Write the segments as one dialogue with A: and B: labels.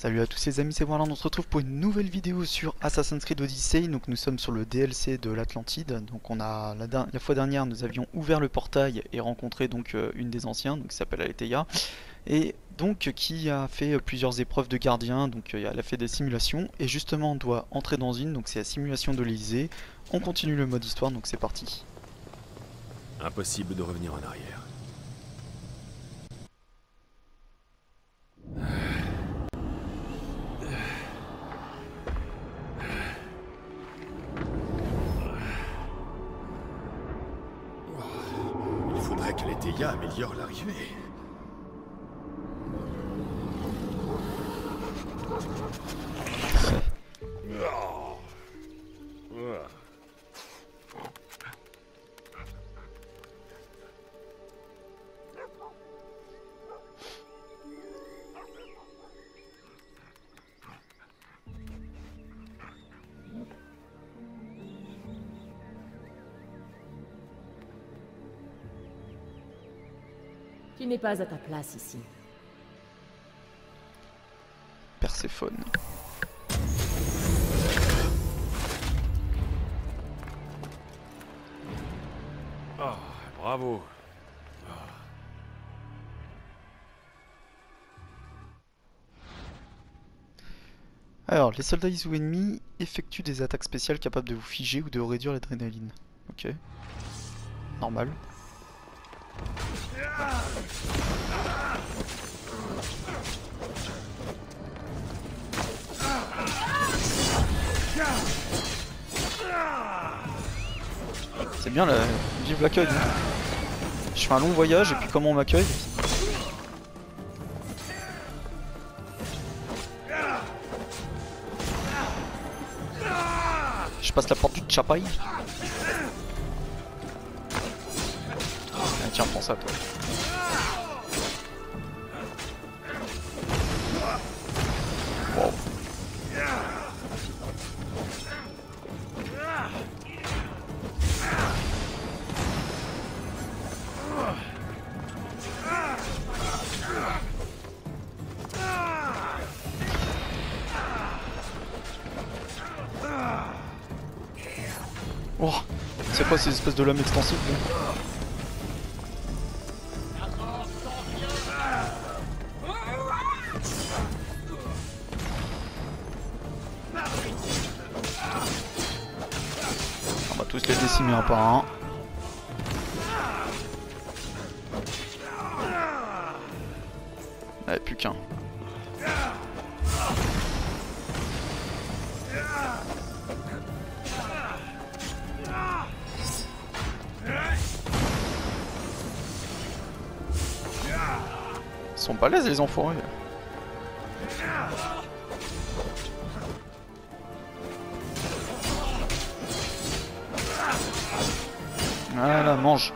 A: Salut à tous les amis, c'est Warland, on se retrouve pour une nouvelle vidéo sur Assassin's Creed Odyssey. Donc nous sommes sur le DLC de l'Atlantide. Donc on a la fois dernière nous avions ouvert le portail et rencontré donc une des anciens, donc qui s'appelle Aletheia, et donc qui a fait plusieurs épreuves de gardien. Donc elle a fait des simulations et justement on doit entrer dans une, donc c'est la simulation de l'Elysée. On continue le mode histoire, donc c'est parti.
B: Impossible de revenir en arrière. Il faudrait que l'Aletheia améliore l'arrivée.
C: Tu n'es pas à ta place ici.
A: Perséphone.
B: Oh, bravo.
A: Alors, les soldats ou ennemis effectuent des attaques spéciales capables de vous figer ou de réduire l'adrénaline. Ok. Normal. C'est bien, vive l'accueil. Je fais un long voyage et puis comment on m'accueille. Je passe la porte du Chapai. Ah, tiens, prends ça toi. Wow. Oh, c'est quoi ces espèces de lames extensibles là? On va tous les décimer un par un. Ouais, plus qu'un. Ils sont balèzes les enfoirés. Voilà, mange.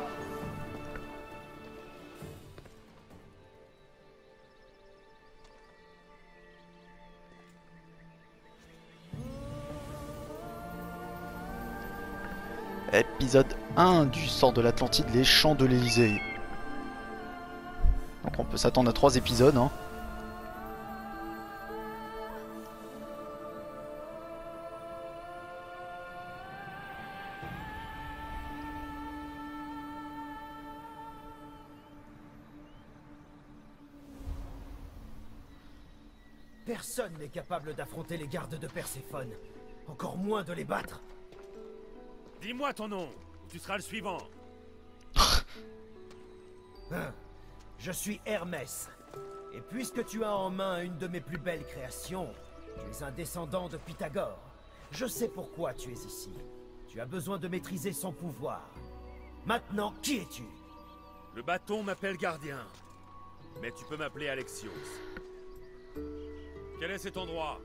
A: Épisode 1 du sort de l'Atlantide, les champs de l'Elysée. Donc on peut s'attendre à 3 épisodes, hein.
D: Personne n'est capable d'affronter les gardes de Perséphone. Encore moins de les battre.
B: Dis-moi ton nom, tu seras le suivant.
D: Hein. Je suis Hermès. Et puisque tu as en main une de mes plus belles créations, tu es un descendant de Pythagore. Je sais pourquoi tu es ici. Tu as besoin de maîtriser son pouvoir. Maintenant, qui es-tu?
B: Le bâton m'appelle gardien. Mais tu peux m'appeler Alexios. Quel est cet endroit?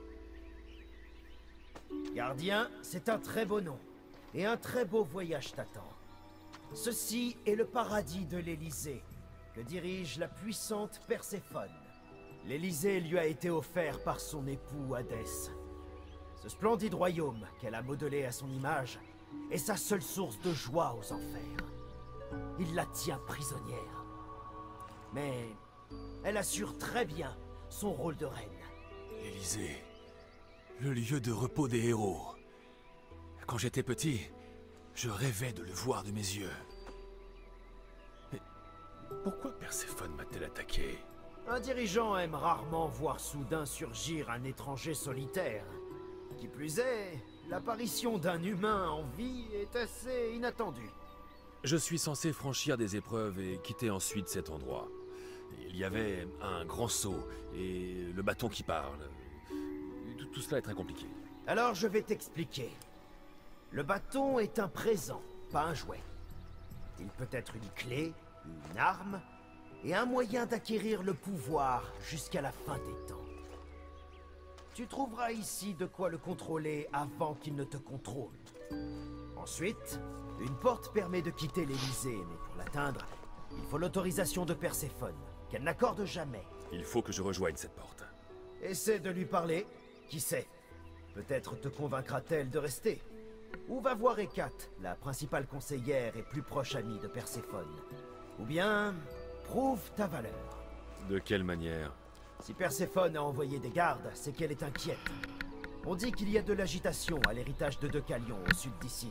D: Gardien, c'est un très beau nom. Et un très beau voyage t'attend. Ceci est le paradis de l'Elysée, que dirige la puissante Perséphone. L'Elysée lui a été offert par son époux Hadès. Ce splendide royaume qu'elle a modelé à son image est sa seule source de joie aux enfers. Il la tient prisonnière. Mais elle assure très bien son rôle de reine.
B: L'Élysée. Le lieu de repos des héros. Quand j'étais petit, je rêvais de le voir de mes yeux. Mais pourquoi Perséphone m'a-t-elle attaqué?
D: Un dirigeant aime rarement voir soudain surgir un étranger solitaire. Qui plus est, l'apparition d'un humain en vie est assez inattendue.
B: Je suis censé franchir des épreuves et quitter ensuite cet endroit. Il y avait un grand saut et le bâton qui parle. Tout cela est très compliqué.
D: Alors je vais t'expliquer. Le bâton est un présent, pas un jouet. Il peut être une clé, une arme, et un moyen d'acquérir le pouvoir jusqu'à la fin des temps. Tu trouveras ici de quoi le contrôler avant qu'il ne te contrôle. Ensuite, une porte permet de quitter l'Élysée, mais pour l'atteindre, il faut l'autorisation de Perséphone, qu'elle n'accorde jamais.
B: Il faut que je rejoigne cette porte.
D: Essaie de lui parler, qui sait. Peut-être te convaincra-t-elle de rester. Ou va voir Hécate, la principale conseillère et plus proche amie de Perséphone. Ou bien, prouve ta valeur.
B: De quelle manière?
D: Si Perséphone a envoyé des gardes, c'est qu'elle est inquiète. On dit qu'il y a de l'agitation à l'héritage de Deucalion, au sud d'ici.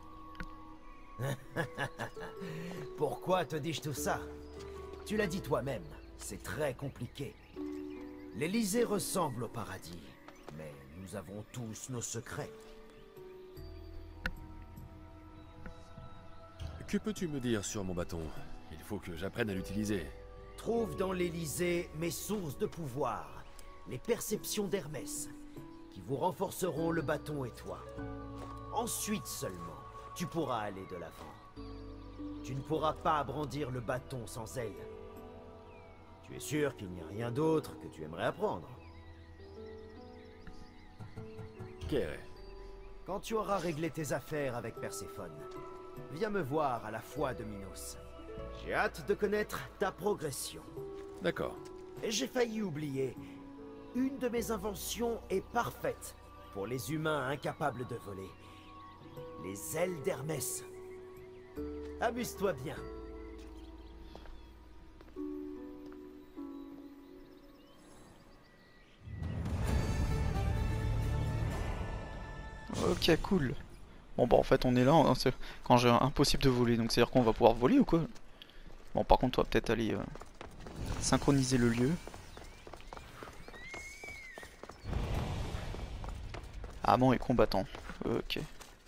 D: Pourquoi te dis-je tout ça? Tu l'as dit toi-même, c'est très compliqué. L'Élysée ressemble au paradis, mais nous avons tous nos secrets.
B: Que peux-tu me dire sur mon bâton? Il faut que j'apprenne à l'utiliser.
D: Trouve dans l'Élysée mes sources de pouvoir, les perceptions d'Hermès, qui vous renforceront le bâton et toi. Ensuite seulement, tu pourras aller de l'avant. Tu ne pourras pas brandir le bâton sans elle. Tu es sûr qu'il n'y a rien d'autre que tu aimerais apprendre?
B: Kéré.
D: Quand tu auras réglé tes affaires avec Perséphone, viens me voir à la foi de Minos. J'ai hâte de connaître ta progression.
B: D'accord.
D: Et j'ai failli oublier. Une de mes inventions est parfaite pour les humains incapables de voler. Les ailes d'Hermès. Amuse-toi bien.
A: Ok, cool. Bon bah en fait on est là, hein, quand j'ai impossible de voler, donc c'est à dire qu'on va pouvoir voler ou quoi? Bon par contre on va peut-être aller synchroniser le lieu. Amant et combattant. Ok.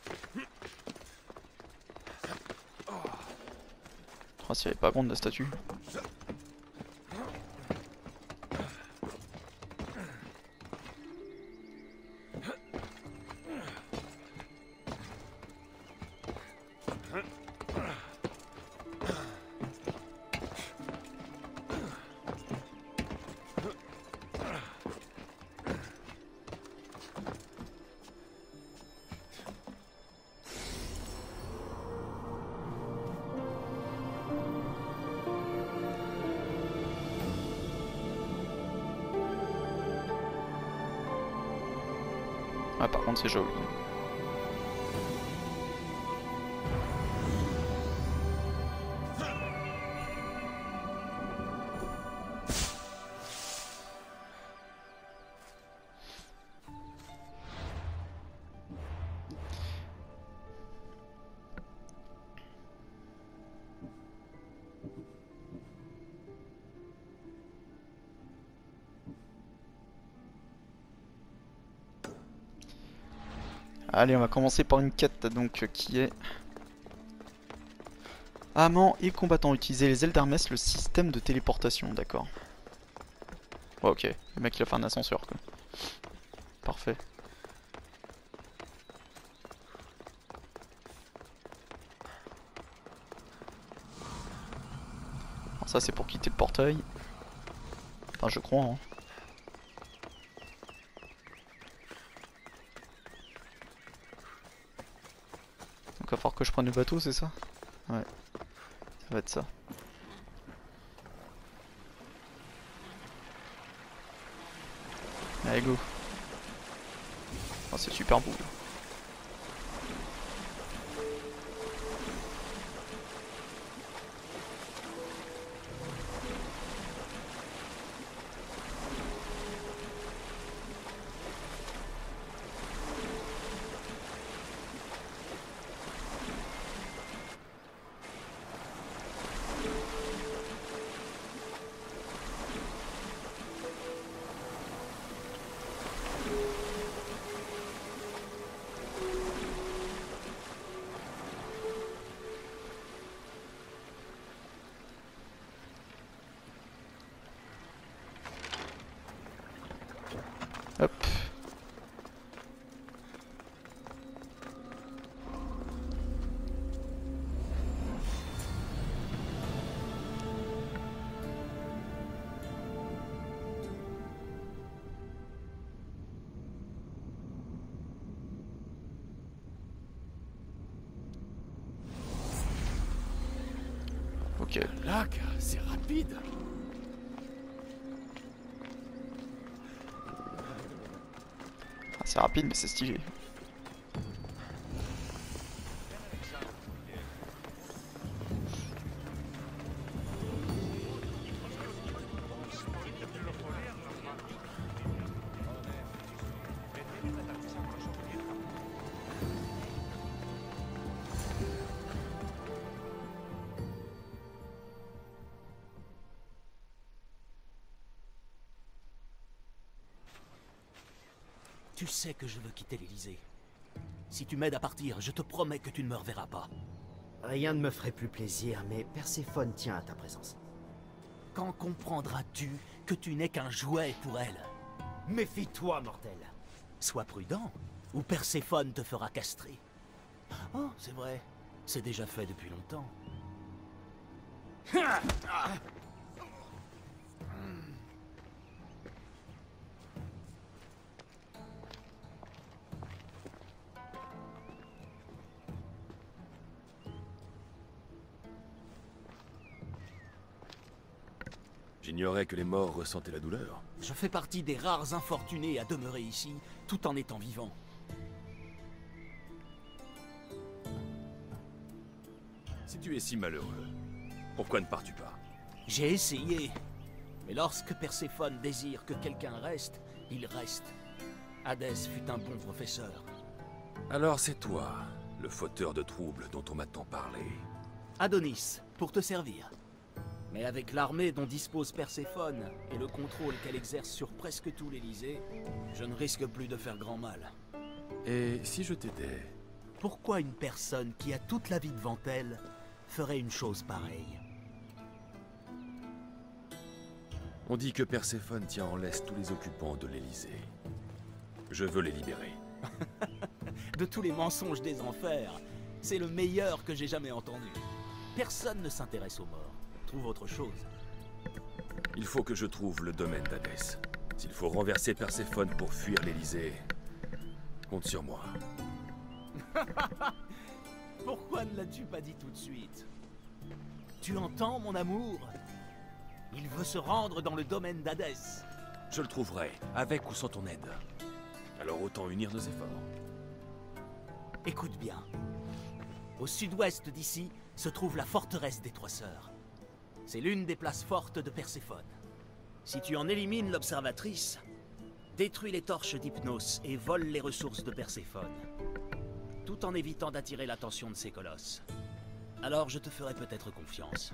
A: Oh, s'il n'y avait pas grande la statue. Ah par contre c'est joli. Allez, on va commencer par une quête donc qui est amant et combattant. Utiliser les ailes d'Hermès, le système de téléportation, d'accord. Ouais, ok, le mec il a fait un ascenseur quoi. Parfait. Alors ça c'est pour quitter le portail. Enfin je crois hein. Il va falloir que je prenne le bateau, c'est ça? Ouais, ça va être ça. Allez go. Oh, c'est super beau. Ok.
B: Lac, c'est rapide.
A: Ah, c'est rapide, mais c'est stylé.
E: Tu sais que je veux quitter l'Élysée. Si tu m'aides à partir, je te promets que tu ne me reverras pas.
D: Rien ne me ferait plus plaisir, mais Perséphone tient à ta présence.
E: Quand comprendras-tu que tu n'es qu'un jouet pour elle?
D: Méfie-toi, mortel.
E: Sois prudent, ou Perséphone te fera castrer. Oh, c'est vrai. C'est déjà fait depuis longtemps.
B: J'ignorais que les morts ressentaient la douleur.
E: Je fais partie des rares infortunés à demeurer ici, tout en étant vivant.
B: Si tu es si malheureux, pourquoi ne pars-tu pas?
E: J'ai essayé. Mais lorsque Perséphone désire que quelqu'un reste, il reste. Hadès fut un bon professeur.
B: Alors c'est toi, le fauteur de troubles dont on m'a tant parlé.
E: Adonis, pour te servir. Mais avec l'armée dont dispose Perséphone et le contrôle qu'elle exerce sur presque tout l'Élysée, je ne risque plus de faire grand mal.
B: Et si je t'aidais?
E: Pourquoi une personne qui a toute la vie devant elle ferait une chose pareille?
B: On dit que Perséphone tient en laisse tous les occupants de l'Élysée. Je veux les libérer.
E: De tous les mensonges des enfers, c'est le meilleur que j'ai jamais entendu. Personne ne s'intéresse aux morts. Trouve autre chose.
B: Il faut que je trouve le domaine d'Hadès. S'il faut renverser Perséphone pour fuir l'Élysée, compte sur moi.
E: Pourquoi ne l'as-tu pas dit tout de suite? Tu entends, mon amour? Il veut se rendre dans le domaine d'Hadès.
B: Je le trouverai, avec ou sans ton aide. Alors autant unir nos efforts.
E: Écoute bien. Au sud-ouest d'ici se trouve la forteresse des Trois Sœurs. C'est l'une des places fortes de Perséphone. Si tu en élimines l'observatrice, détruis les torches d'Hypnos et vole les ressources de Perséphone, tout en évitant d'attirer l'attention de ces colosses. Alors je te ferai peut-être confiance.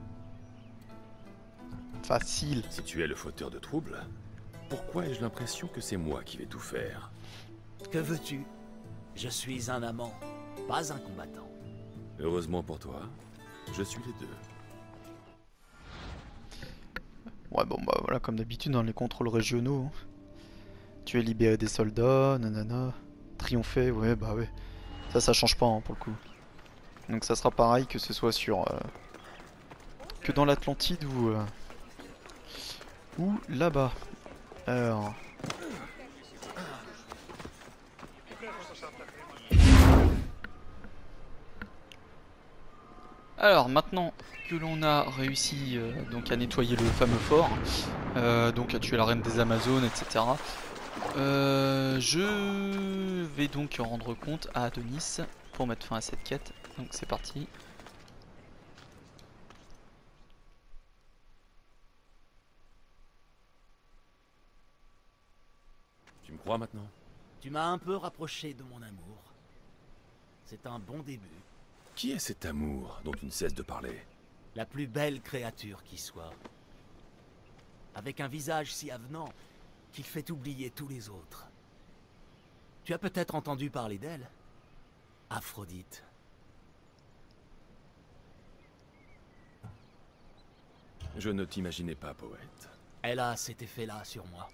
A: Facile.
B: Si tu es le fauteur de troubles, pourquoi ai-je l'impression que c'est moi qui vais tout faire?
E: Que veux-tu? Je suis un amant, pas un combattant.
B: Heureusement pour toi, je suis les deux.
A: Ouais, bon, bah voilà, comme d'habitude dans les contrôles régionaux. Hein. Tu es libéré des soldats, nanana. Triompher, ouais, bah ouais. Ça change pas hein, pour le coup. Donc ça sera pareil que ce soit sur... que dans l'Atlantide ou là-bas. Alors... Alors maintenant que l'on a réussi donc à nettoyer le fameux fort, donc à tuer la reine des Amazones, etc. Je vais donc rendre compte à Adonis pour mettre fin à cette quête. Donc c'est parti.
B: Tu me crois maintenant?
E: Tu m'as un peu rapproché de mon amour. C'est un bon début.
B: Qui est cet amour dont tu ne cesses de parler?
E: La plus belle créature qui soit. Avec un visage si avenant qu'il fait oublier tous les autres. Tu as peut-être entendu parler d'elle? Aphrodite.
B: Je ne t'imaginais pas poète.
E: Elle a cet effet-là sur moi.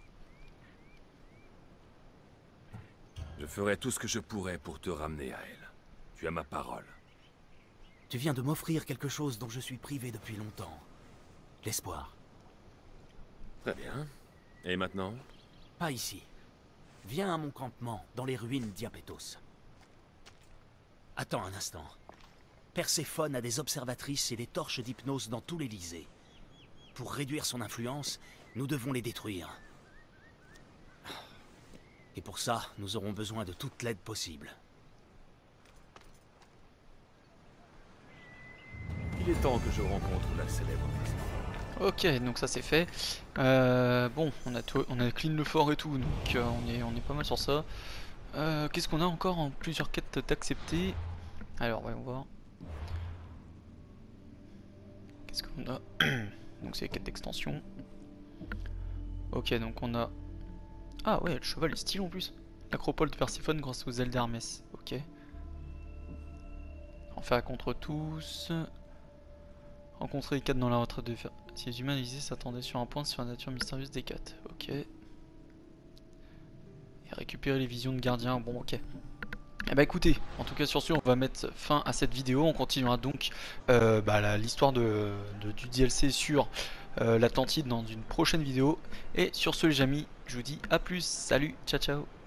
B: Je ferai tout ce que je pourrai pour te ramener à elle. Tu as ma parole.
E: Tu viens de m'offrir quelque chose dont je suis privé depuis longtemps. L'espoir.
B: Très bien. Et maintenant?
E: Pas ici. Viens à mon campement, dans les ruines d'Iapétos. Attends un instant. Perséphone a des observatrices et des torches d'hypnose dans tout l'Élysée. Pour réduire son influence, nous devons les détruire. Et pour ça, nous aurons besoin de toute l'aide possible.
B: Il est temps que je rencontre la célèbre Perséphone.
A: Ok, donc ça c'est fait. Bon, on a clean le fort et tout, donc on est pas mal sur ça. Qu'est-ce qu'on a encore en plusieurs quêtes d'accepter? Alors, voyons voir. Qu'est-ce qu'on a? Donc c'est les quêtes d'extension. Ok, donc on a... Ah ouais, le cheval est stylé en plus. L'acropole de Perséphone grâce aux ailes d'Hermès. Ok. Enfer contre tous. Rencontrer les 4 dans la retraite de fer. Si les humains l'Élysée s'attendaient sur un point sur la nature mystérieuse des 4. Ok. Et récupérer les visions de gardiens. Bon, ok. Eh bah écoutez, en tout cas sur ce on va mettre fin à cette vidéo. On continuera donc l'histoire du DLC sur l'Atlantide dans une prochaine vidéo. Et sur ce les amis, je vous dis à plus, salut, ciao ciao.